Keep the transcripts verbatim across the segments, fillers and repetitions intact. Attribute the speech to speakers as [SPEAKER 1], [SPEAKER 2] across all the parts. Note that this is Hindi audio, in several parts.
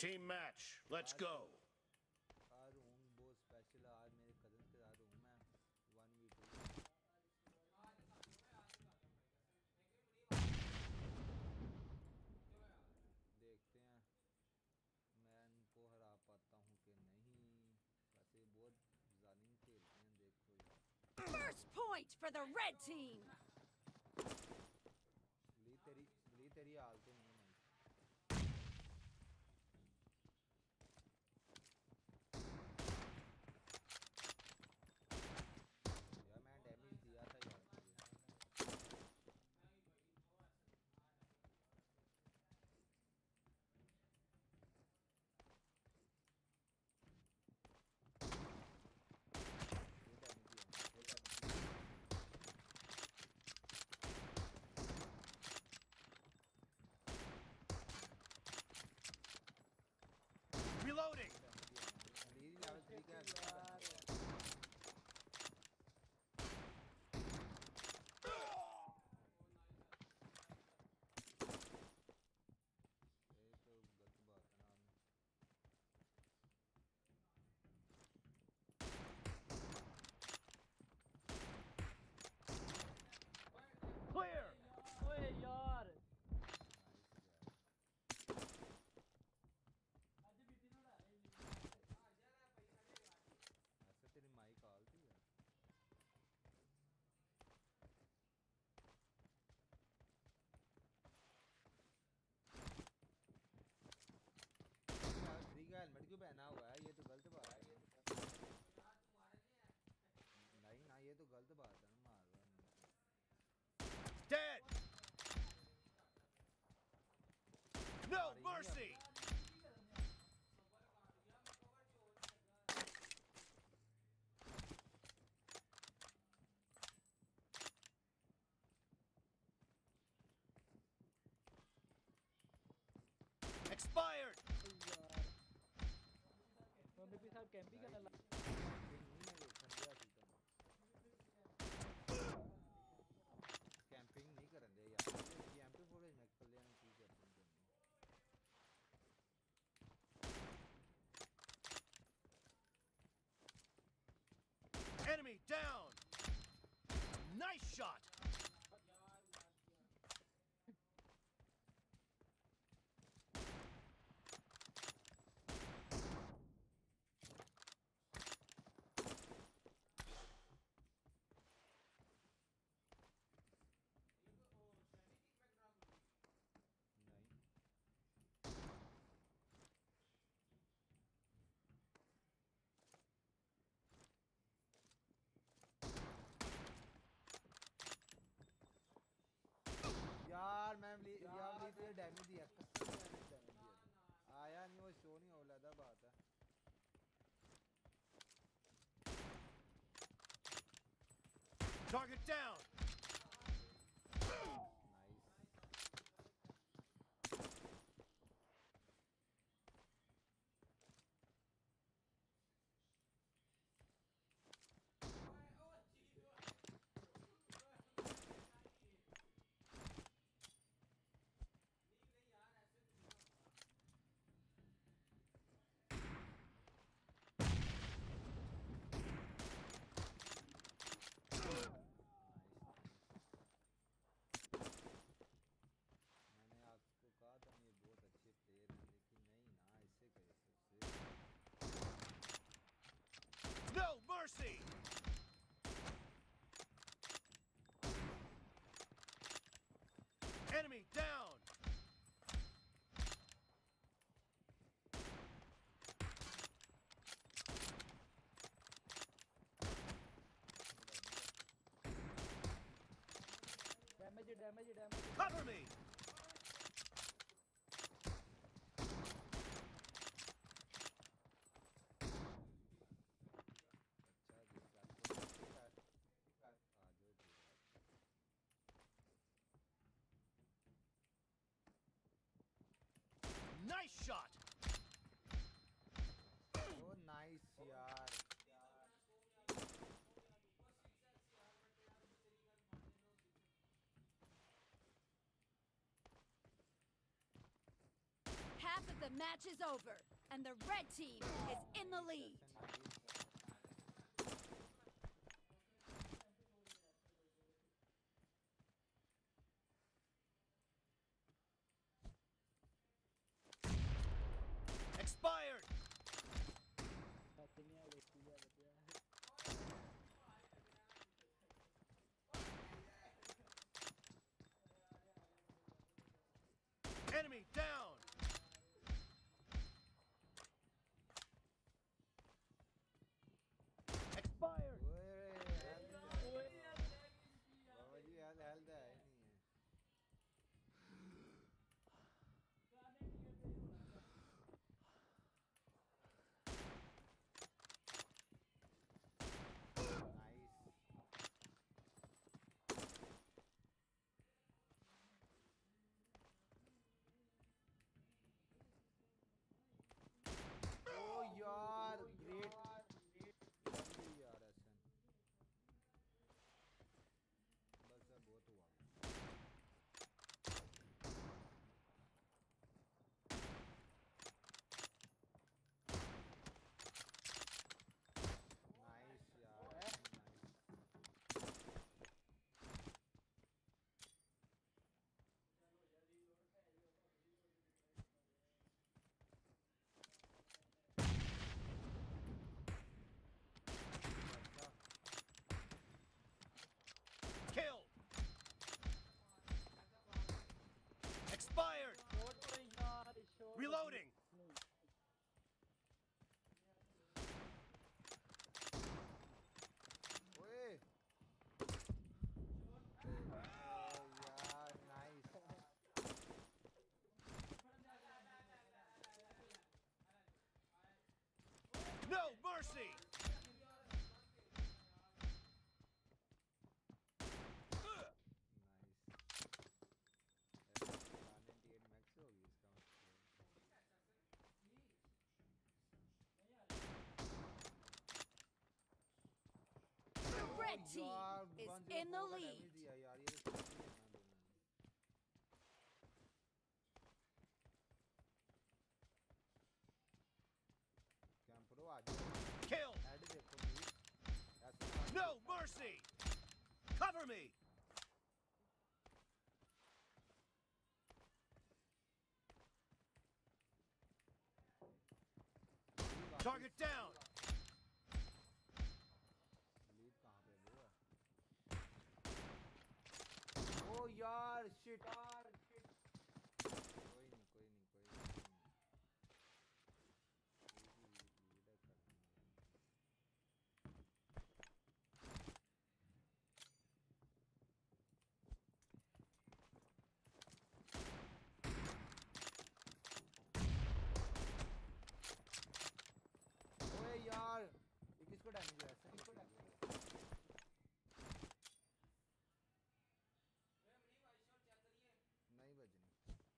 [SPEAKER 1] Team match. Let's go.
[SPEAKER 2] आज हूँ बहुत स्पेशल। आज मेरे कज़न के साथ हूँ मैं वन वी टू। देखते हैं मैं इनको हरा पाता हूँ कि नहीं। वैसे बहुत जालिम खेलते हैं देखो यार।
[SPEAKER 3] First point for the red team.
[SPEAKER 2] ली तेरी ली तेरी हाल तो नहीं है भाई। यार मैं डैमेज दिया था यार तुझे।
[SPEAKER 1] Reloading.
[SPEAKER 2] ली लेवल थ्री का
[SPEAKER 1] Clear.
[SPEAKER 4] ओए यार
[SPEAKER 2] ऐसा तेरी माइक आलती है। थ्री का हेलमेट क्यों पहना हुआ है? ये तो गलत बात है। नहीं ना ये तो गलत बात है ना। मार रहा नहीं।
[SPEAKER 1] Dead. No mercy. Expired.
[SPEAKER 4] Mummy भी साहब कैंपिंग करने लगा।
[SPEAKER 2] कैंपिंग नहीं करन दे यार। कैंपिंग फुटेज में कल्याण की कैंपिंग करनी।
[SPEAKER 1] Enemy down. Nice shot.
[SPEAKER 2] यार मैं ली, यार ली तुझे डैमेज दिया। कसम से डैमेज दिया। आया नहीं वो शो नहीं हो लगा बात है।
[SPEAKER 1] Target down.
[SPEAKER 2] नाइस। आपको कहा था ये बहुत अच्छे प्लेयर हैं लेकिन नहीं ना ऐसे कैसे उससे।
[SPEAKER 1] No mercy. Enemy down.
[SPEAKER 4] Damage damage damage.
[SPEAKER 1] Cover me. Nice shot.
[SPEAKER 2] Oh nice यार।
[SPEAKER 3] match is over, and the red team is in the lead.
[SPEAKER 1] Expired! Enemy down! Expired!
[SPEAKER 2] ओए बाबा जी हेल्थ हेल्थ है ही नहीं है नाइस ओ यार ग्रेट यार एसन बस अब बहुत हुआ नाइस यार नाइस
[SPEAKER 1] Kill! Expired! Reloading!
[SPEAKER 2] ओए यार नाइस
[SPEAKER 1] No mercy!
[SPEAKER 2] मैक्स होगी इसका
[SPEAKER 3] The red team
[SPEAKER 2] यार
[SPEAKER 3] is
[SPEAKER 2] one zero
[SPEAKER 3] in the
[SPEAKER 2] four का
[SPEAKER 3] lead.
[SPEAKER 2] डैमेज दिया यार ये तो सही है ना दोनों ने कैंपरो आ जाओ
[SPEAKER 1] Kill!
[SPEAKER 2] हेड देखो प्लीज ऐसे ना
[SPEAKER 1] No mercy! Cover me! Target down!
[SPEAKER 2] Lead कहाँ पे वो है ओ यार शिट यार शिट कोई नहीं कोई नहीं कोई नहीं लीडर करना ओए यार ये किसको डैमेज हुआ ऐसा किसको डैमेज नहीं बजनी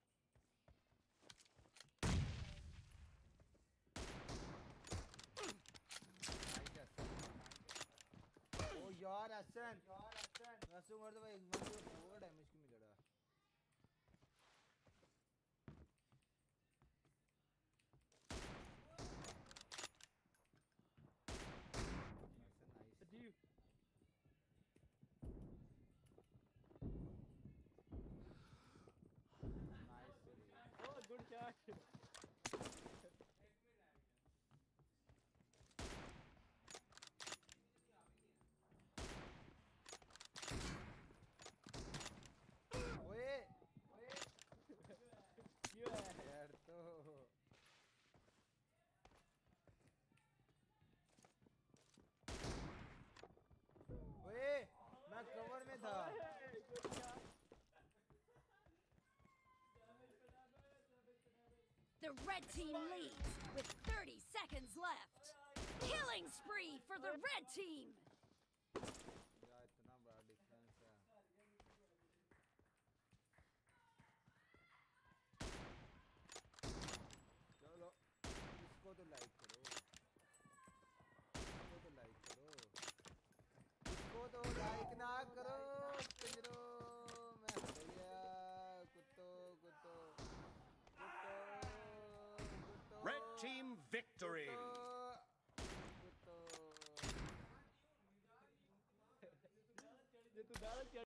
[SPEAKER 2] ओ यार हसन यार हसन रसू मर दो भाई एक बार पूरा डैमेज क्यों मिल रहा Hasan nice
[SPEAKER 4] Dude,
[SPEAKER 2] nice
[SPEAKER 4] oh, good shot.
[SPEAKER 2] ओए ओए
[SPEAKER 4] क्यों है?
[SPEAKER 2] यार तो ओए मैं कवर में था
[SPEAKER 4] Hey, good shot.
[SPEAKER 3] The red team leads with thirty seconds left. Killing spree for the red team.
[SPEAKER 2] यार इतना बड़ा डिफरेंस है चलो इसको तो लाइक करो इसको तो लाइक करो इसको तो लाइक ना करो पिंजरो मैं हट गया कुत्तो कुत्तो कुत्तो
[SPEAKER 1] Victory!
[SPEAKER 2] तो
[SPEAKER 4] ये तो दाल